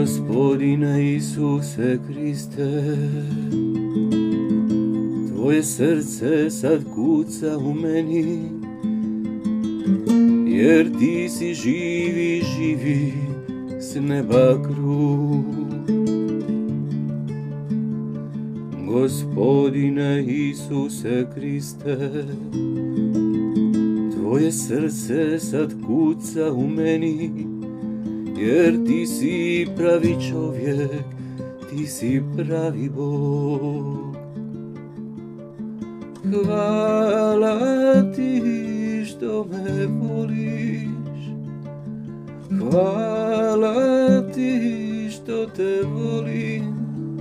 Gospodine Isuse Kriste, Tvoje srce sad kuca u meni, jer Ti si živi, živi s neba kruh. Gospodine Isuse Kriste, Tvoje srce sad kuca u meni, jer Ti si pravi čovjek, Ti si pravi Bog. Hvala Ti što me voliš, hvala Ti što te volim,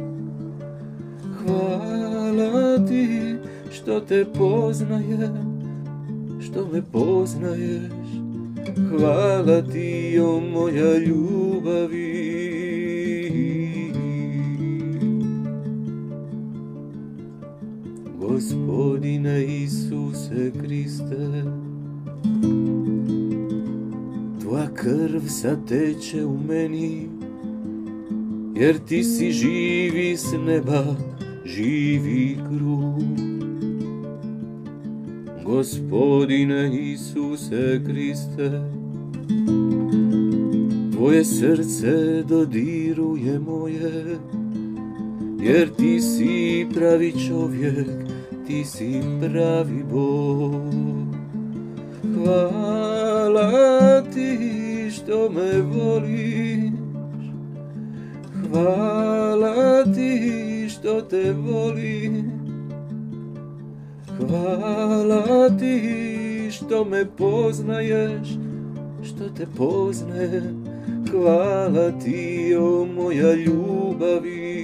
hvala Ti što te poznajem, što me poznaješ. Hvala Ti, o moja ljubavi. Gospodine Isuse Kriste, Tvoja krv sad teče u meni, jer Ti si živi s neba, živi kruh. Gospodine Isuse Kriste, Tvoje srce dodiruje moje, jer Ti si pravi čovjek, Ti si pravi Bog. Hvala Ti što me voliš, hvala Ti što te volim, hvala Ti što me poznaješ, što te poznajem. Hvala Ti, o moja ljubavi.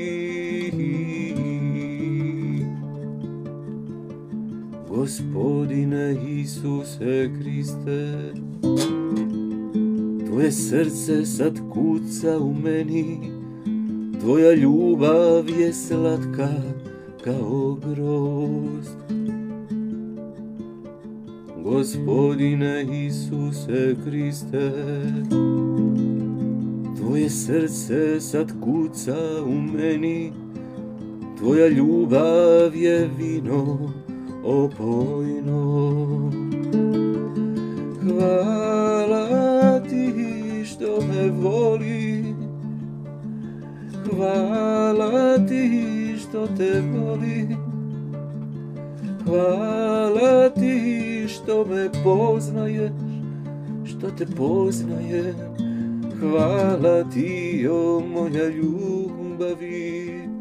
Gospodine Isuse Kriste, Tvoje srce sad kuca u meni, Tvoja ljubav je slatka kao grozd. Gospodine Isuse Kriste, Tvoje srce sad kuca u meni, Tvoja ljubav je vino opojno. Hvala Ti što me voliš, hvala Ti što te volim, hvala Ti što me poznaješ, što te poznajem. Hvala Ti, o moja ljubavi.